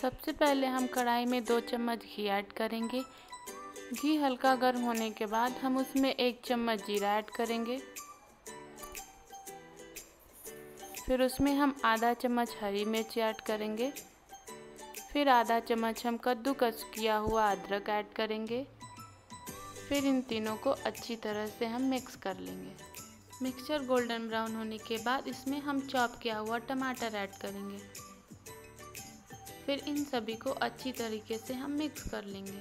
सबसे पहले हम कढ़ाई में 2 चम्मच घी ऐड करेंगे। घी हल्का गर्म होने के बाद हम उसमें 1 चम्मच जीरा ऐड करेंगे। फिर उसमें हम आधा चम्मच हरी मिर्च ऐड करेंगे। फिर आधा चम्मच हम कद्दूकस किया हुआ अदरक ऐड करेंगे। फिर इन तीनों को अच्छी तरह से हम मिक्स कर लेंगे। मिक्सचर गोल्डन ब्राउन होने के बाद इसमें हम चॉप किया हुआ टमाटर ऐड करेंगे। फिर इन सभी को अच्छी तरीके से हम मिक्स कर लेंगे।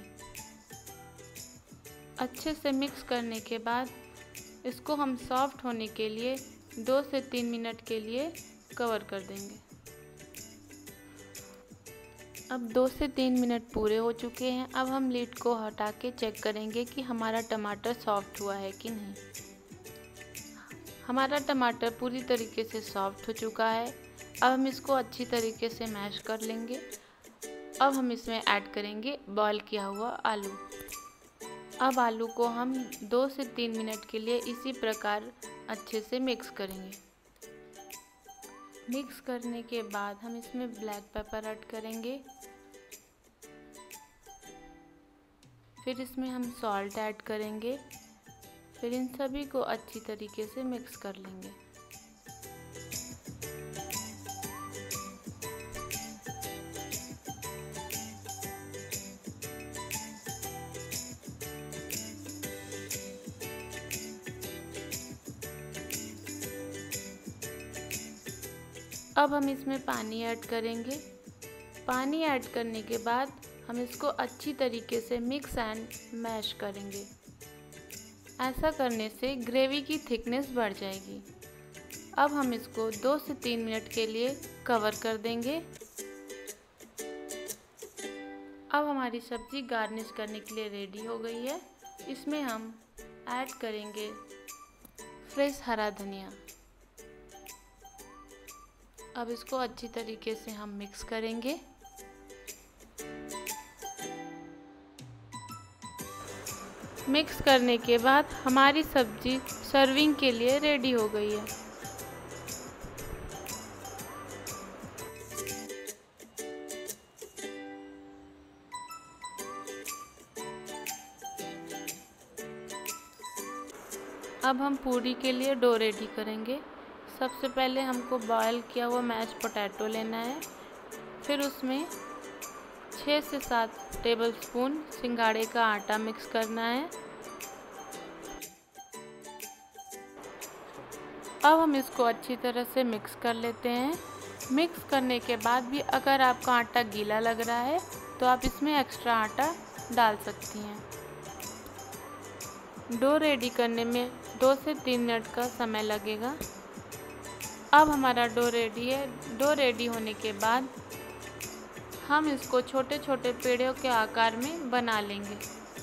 अच्छे से मिक्स करने के बाद इसको हम सॉफ्ट होने के लिए 2 से 3 मिनट के लिए कवर कर देंगे। अब 2 से 3 मिनट पूरे हो चुके हैं। अब हम लिड को हटा के चेक करेंगे कि हमारा टमाटर सॉफ्ट हुआ है कि नहीं। हमारा टमाटर पूरी तरीके से सॉफ्ट हो चुका है। अब हम इसको अच्छी तरीके से मैश कर लेंगे। अब हम इसमें ऐड करेंगे बॉईल किया हुआ आलू। अब आलू को हम 2 से 3 मिनट के लिए इसी प्रकार अच्छे से मिक्स करेंगे। मिक्स करने के बाद हम इसमें ब्लैक पेपर ऐड करेंगे। फिर इसमें हम सॉल्ट ऐड करेंगे। फिर इन सभी को अच्छी तरीके से मिक्स कर लेंगे। अब हम इसमें पानी ऐड करेंगे। पानी ऐड करने के बाद हम इसको अच्छी तरीके से मिक्स एंड मैश करेंगे। ऐसा करने से ग्रेवी की थिकनेस बढ़ जाएगी। अब हम इसको 2 से 3 मिनट के लिए कवर कर देंगे। अब हमारी सब्ज़ी गार्निश करने के लिए रेडी हो गई है। इसमें हम ऐड करेंगे फ्रेश हरा धनिया। अब इसको अच्छी तरीके से हम मिक्स करेंगे। मिक्स करने के बाद हमारी सब्जी सर्विंग के लिए रेडी हो गई है। अब हम पूरी के लिए डो रेडी करेंगे। सबसे पहले हमको बॉयल किया हुआ मैश पोटैटो लेना है। फिर उसमें 6 से 7 टेबलस्पून सिंघाड़े का आटा मिक्स करना है। अब हम इसको अच्छी तरह से मिक्स कर लेते हैं। मिक्स करने के बाद भी अगर आपका आटा गीला लग रहा है तो आप इसमें एक्स्ट्रा आटा डाल सकती हैं। डो रेडी करने में 2 से 3 मिनट का समय लगेगा। अब हमारा डो रेडी है। डो रेडी होने के बाद हम इसको छोटे छोटे पेड़ों के आकार में बना लेंगे।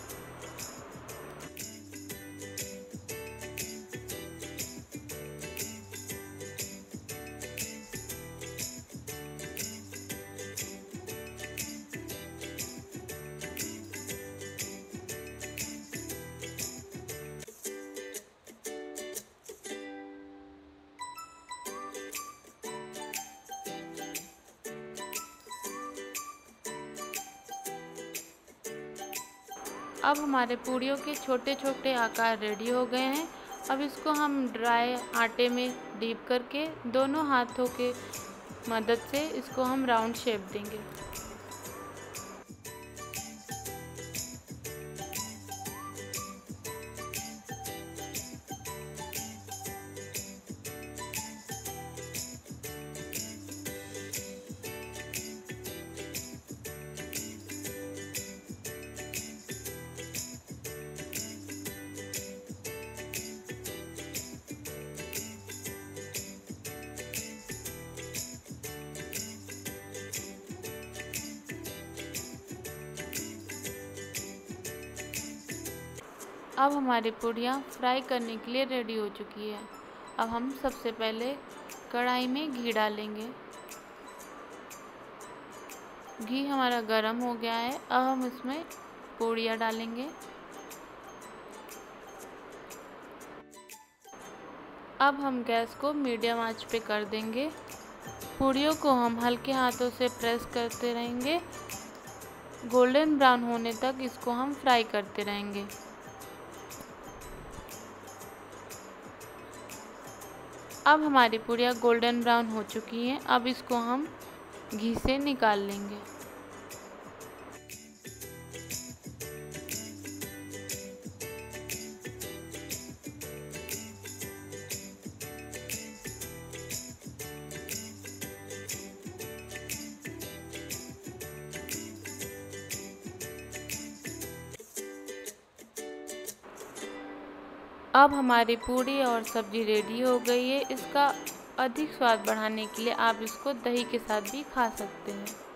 अब हमारे पूड़ियों के छोटे छोटे आकार रेडी हो गए हैं। अब इसको हम ड्राई आटे में डीप करके दोनों हाथों के मदद से इसको हम राउंड शेप देंगे। अब हमारी पूड़ियाँ फ्राई करने के लिए रेडी हो चुकी है। अब हम सबसे पहले कढ़ाई में घी डालेंगे। घी हमारा गरम हो गया है। अब हम इसमें पूड़ियाँ डालेंगे। अब हम गैस को मीडियम आंच पे कर देंगे। पूड़ियों को हम हल्के हाथों से प्रेस करते रहेंगे। गोल्डन ब्राउन होने तक इसको हम फ्राई करते रहेंगे। अब हमारी पूड़ियाँ गोल्डन ब्राउन हो चुकी हैं। अब इसको हम घी से निकाल लेंगे। अब हमारी पूड़ी और सब्ज़ी रेडी हो गई है। इसका अधिक स्वाद बढ़ाने के लिए आप इसको दही के साथ भी खा सकते हैं।